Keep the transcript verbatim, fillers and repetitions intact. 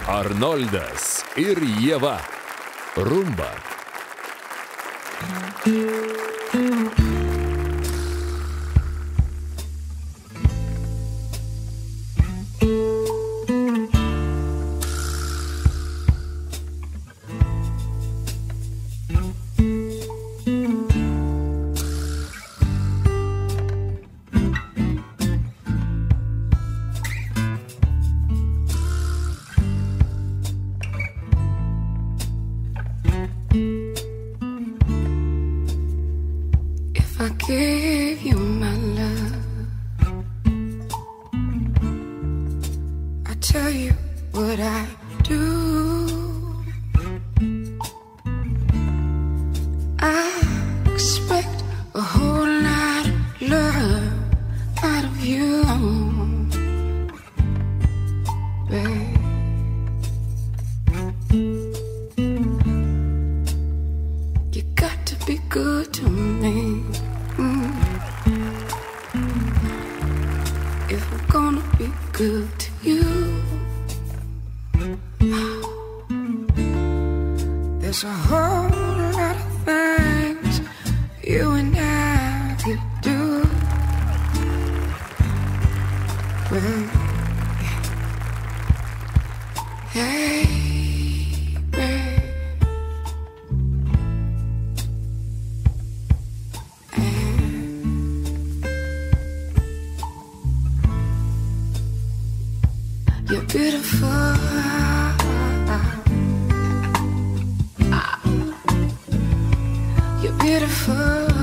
Arnoldas ir Ieva. Rumba. I gave you my love, I tell you what I do. I expect a whole lot of love out of you, babe. You got to be good to me. Mm. If I'm gonna be good to you, there's a whole lot of things you and I could do. Well, hey, babe. You're beautiful. You're beautiful.